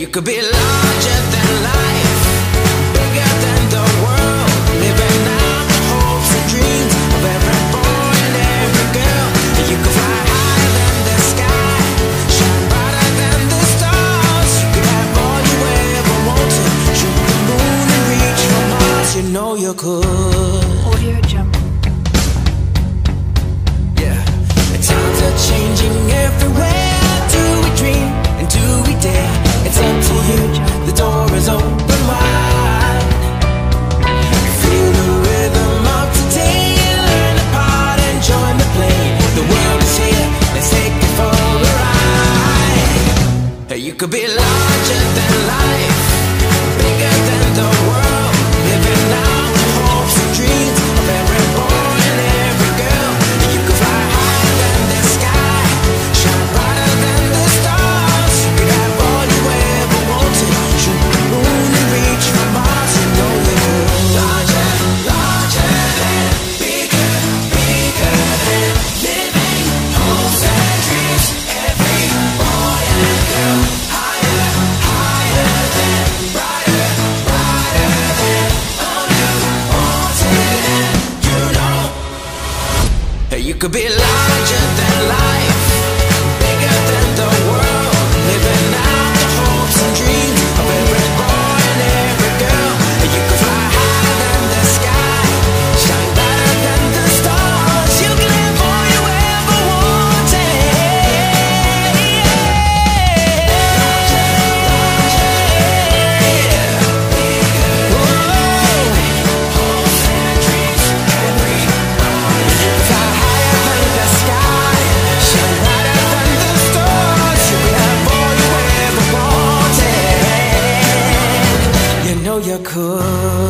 You could be larger than life, bigger than the world, living out the hopes and dreams of every boy and every girl. You could fly higher than the sky, shine brighter than the stars. You could have all you ever wanted, shoot the moon and reach for Mars. You know you could. Audio Jungle. Yeah, the times are changing everywhere. Do we dream and do we dare? It's up to you, the door is open wide. Feel the rhythm of today, learn the part and join the play. The world is here, let's take it for a ride. You could be larger than life, bigger than the world, living out the hopes and dreams of every boy and every girl. You could fly higher than the sky, shine brighter than the stars. You could have all you ever wanted, shoot the moon and reach for Mars. You know you could. Larger, larger than, bigger, bigger than, living hopes and dreams. Every boy and girl, higher, higher than, brighter, brighter than, all you wanted and you know. You could be larger than life, bigger than the world, living out the hopes and dreams of every boy and every girl. You could fly higher than the sky, shine brighter than the stars. You can have all you ever wanted. Larger, larger, bigger, bigger, hopes and dreams. Every boy, you could fly higher than the sky, shine brighter than the stars. You could have all you ever wanted. You know you could.